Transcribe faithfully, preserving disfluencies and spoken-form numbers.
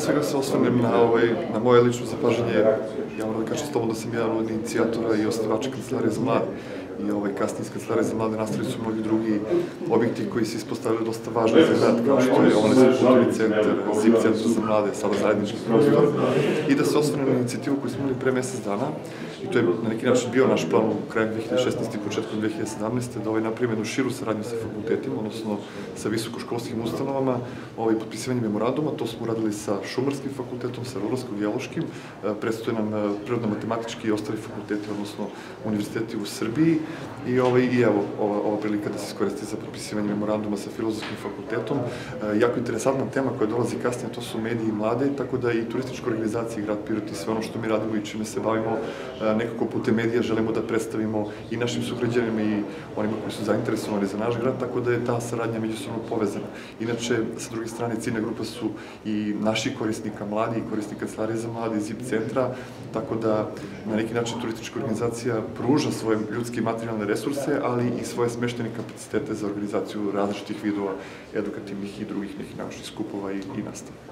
svega se osvrnem na, ovaj, na moje lično zapažanje. Ja moram da kažem slobodno da sam jedan od inicijatora i osnivača Kancelarije za mlade. I ovaj, kasnije iz Kancelarije za mlade nastali su mnogi drugi objekti koji se ispostavljaju dosta važni za grad, kao što je Omladinski kulturni centar, ZIP centar za mlade, sada zajednički prostor. I da se osvrnem na inicijativu koju smo imali pre mesec dana, i to je na neki način bio naš plan u krajem dve hiljade šesnaeste. i početkom dve hiljade sedamnaeste. da ovaj napravimo jednu širu saradnju sa fakultetima, odnosno sa visokoškolskim ustanovama, ovaj, potpisivanje memoranduma. To smo uradili sa Šumarskim fakultetom, sa Rudarsko-geološkim, predstoje nam prirodno-matematički i ostali fakulteti, odnosno univerziteti u Srbiji. I, ovaj, i evo, ova, ova prilika da se iskoristi za potpisivanje memoranduma sa Filozofskim fakultetom. E, jako interesantna tema koja dolazi kasnije, to su mediji i mlade, tako da i turistička organizacija i grad Pirot i sve ono što mi radimo i čime se bavimo, e, nekako putem medija želimo da predstavimo i našim sugrađanima i onima koji su zainteresovani za naš grad, tako da je ta saradnja međusobno povezana. Inače, sa druge strane, ciljna grupa su i naših korisnika mladi i korisnika Kancelarije za mlade, ZIP centra, tako da na neki način turistička organizacija pruža svoje ljudske i materijalne resurse, ali i svoje smeštene kapacitete za organizaciju različitih vidova edukativnih i drugih nekih naučnih skupova i, i nastava.